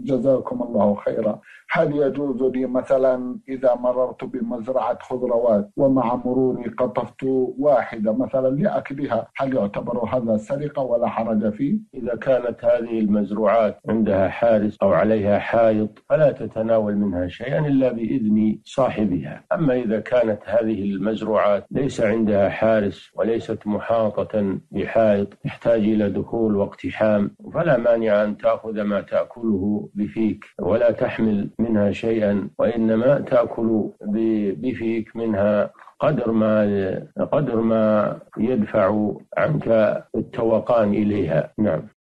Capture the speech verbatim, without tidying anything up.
جزاكم الله خيرا. هل يجوز لي مثلا إذا مررت بمزرعة خضروات ومع مروري قطفت واحدة مثلا لأكلها، هل يعتبر هذا سرقة ولا حرج فيه؟ إذا كانت هذه المزروعات عندها حارس أو عليها حائط فلا تتناول منها شيئا إلا بإذن صاحبها. أما إذا كانت هذه المزروعات ليس عندها حارس وليست محاطة بحائط تحتاج إلى دخول واقتحام، فلا مانع أن تأخذ ما تأكله بفيك ولا تحمل منها شيئا، وإنما تأكل بفيك منها قدر ما قدر ما يدفع عنك التوقان إليها. نعم.